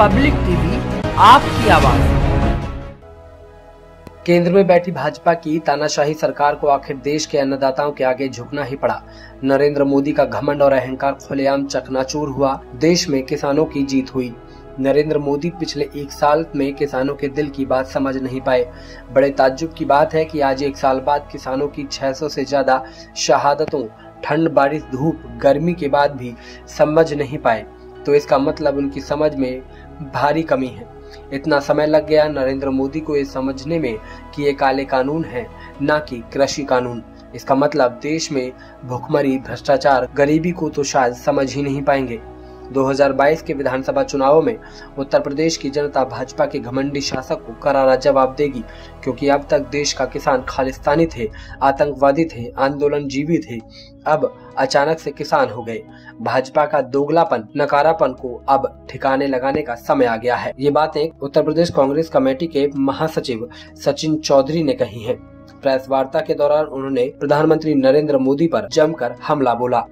Public TV, आपकी आवाज। केंद्र में बैठी भाजपा की तानाशाही सरकार को आखिर देश के अन्नदाताओं के आगे झुकना ही पड़ा। नरेंद्र मोदी का घमंड और अहंकार खुलेआम चकनाचूर हुआ। देश में किसानों की जीत हुई। नरेंद्र मोदी पिछले एक साल में किसानों के दिल की बात समझ नहीं पाए। बड़े ताज्जुब की बात है कि आज एक साल बाद किसानों की 600 से ज्यादा शहादतों, ठंड, बारिश, धूप, गर्मी के बाद भी समझ नहीं पाए। तो इसका मतलब उनकी समझ में भारी कमी है। इतना समय लग गया नरेंद्र मोदी को ये समझने में कि ये काले कानून है, ना कि कृषि कानून। इसका मतलब देश में भुखमरी, भ्रष्टाचार, गरीबी को तो शायद समझ ही नहीं पाएंगे। 2022 के विधानसभा चुनावों में उत्तर प्रदेश की जनता भाजपा के घमंडी शासक को करारा जवाब देगी, क्योंकि अब तक देश का किसान खालिस्तानी थे, आतंकवादी थे, आंदोलनजीवी थे। अब अचानक से किसान हो गए। भाजपा का दोगलापन, नकारापन को अब ठिकाने लगाने का समय आ गया है। ये बातें उत्तर प्रदेश कांग्रेस कमेटी के महासचिव सचिन चौधरी ने कही हैं। प्रेस वार्ता के दौरान उन्होंने प्रधानमंत्री नरेंद्र मोदी पर जमकर हमला बोला।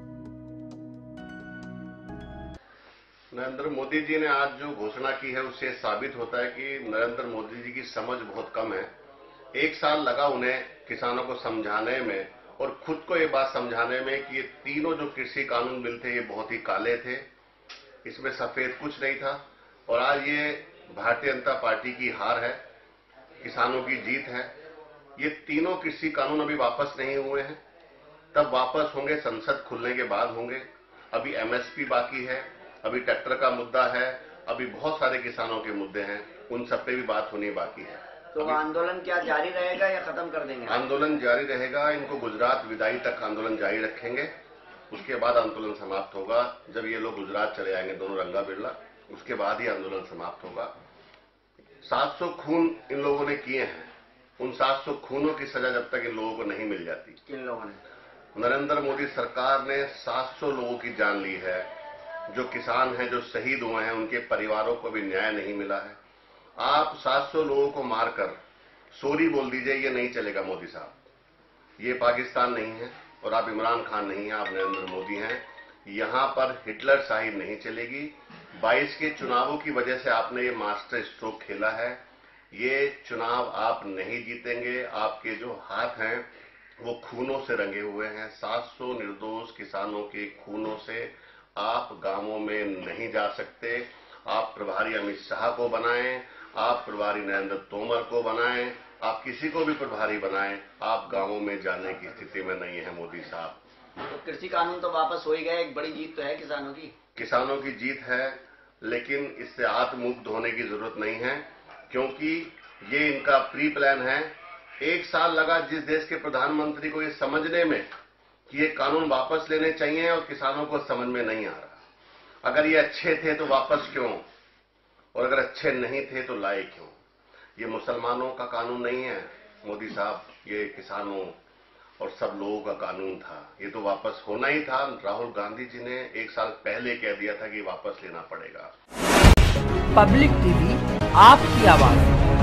नरेंद्र मोदी जी ने आज जो घोषणा की है उससे साबित होता है कि नरेंद्र मोदी जी की समझ बहुत कम है। एक साल लगा उन्हें किसानों को समझाने में और खुद को ये बात समझाने में कि ये तीनों जो कृषि कानून बिल थे ये बहुत ही काले थे, इसमें सफेद कुछ नहीं था। और आज ये भारतीय जनता पार्टी की हार है, किसानों की जीत है। ये तीनों कृषि कानून अभी वापस नहीं हुए हैं, तब वापस होंगे संसद खुलने के बाद होंगे। अभी एमएसपी बाकी है, अभी ट्रैक्टर का मुद्दा है, अभी बहुत सारे किसानों के मुद्दे हैं, उन सब पे भी बात होनी बाकी है। तो आंदोलन क्या जारी रहेगा या खत्म कर देंगे? आंदोलन जारी रहेगा। इनको गुजरात विदाई तक आंदोलन जारी रखेंगे। उसके बाद आंदोलन समाप्त होगा। जब ये लोग गुजरात चले आएंगे, दोनों रंगा बिरला, उसके बाद ही आंदोलन समाप्त होगा। 700 खून इन लोगों ने किए हैं। उन 700 खूनों की सजा जब तक इन लोगों को नहीं मिल जाती। किन लोगों ने? नरेंद्र मोदी सरकार ने 700 लोगों की जान ली है। जो किसान हैं, जो शहीद हुए हैं, उनके परिवारों को भी न्याय नहीं मिला है। आप 700 लोगों को मारकर सॉरी बोल दीजिए, ये नहीं चलेगा मोदी साहब। ये पाकिस्तान नहीं है और आप इमरान खान नहीं हैं, आप नरेंद्र मोदी हैं। यहां पर हिटलर शाही नहीं चलेगी। 22 के चुनावों की वजह से आपने ये मास्टर स्ट्रोक खेला है। ये चुनाव आप नहीं जीतेंगे। आपके जो हाथ हैं वो खूनों से रंगे हुए हैं। 700 निर्दोष किसानों के खूनों से आप गांवों में नहीं जा सकते। आप प्रभारी अमित शाह को बनाएं, आप प्रभारी नरेंद्र तोमर को बनाएं, आप किसी को भी प्रभारी बनाएं, आप गांवों में जाने की स्थिति में नहीं है मोदी साहब। तो कृषि कानून तो वापस हो ही गया, एक बड़ी जीत तो है किसानों की। किसानों की जीत है, लेकिन इससे आत्ममुक्त होने की जरूरत नहीं है, क्योंकि ये इनका प्री प्लान है। एक साल लगा जिस देश के प्रधानमंत्री को ये समझने में कि ये कानून वापस लेने चाहिए, और किसानों को समझ में नहीं आ रहा। अगर ये अच्छे थे तो वापस क्यों, और अगर अच्छे नहीं थे तो लाए क्यों? ये मुसलमानों का कानून नहीं है मोदी साहब, ये किसानों और सब लोगों का कानून था। ये तो वापस होना ही था। राहुल गांधी जी ने एक साल पहले कह दिया था कि वापस लेना पड़ेगा। पब्लिक टीवी, आपकी आवाज।